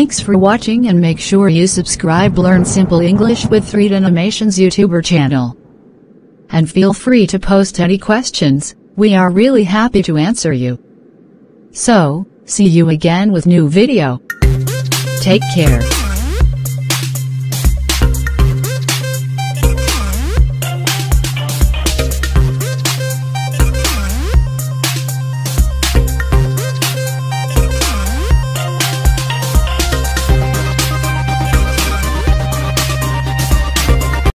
Thanks for watching, and make sure you subscribe Learn Simple English with 3Danimation's YouTuber channel. And feel free to post any questions, we are really happy to answer you. So, see you again with new video. Take care.